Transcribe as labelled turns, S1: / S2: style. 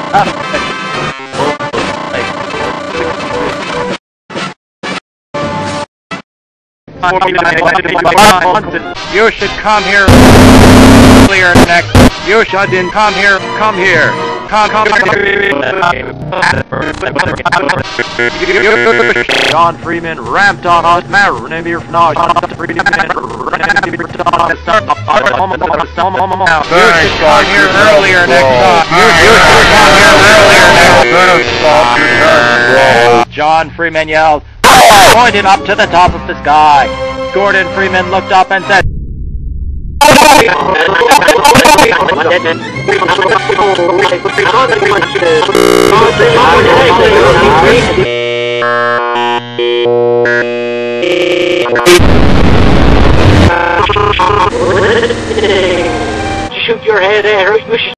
S1: You should come here earlier next. You shouldn't come here. Come here. Come here. John Freeman ramped on us. You should come here earlier next time. John Freeman yelled, pointed up to the top of the sky. Gordon Freeman looked up and said, shoot your head at her.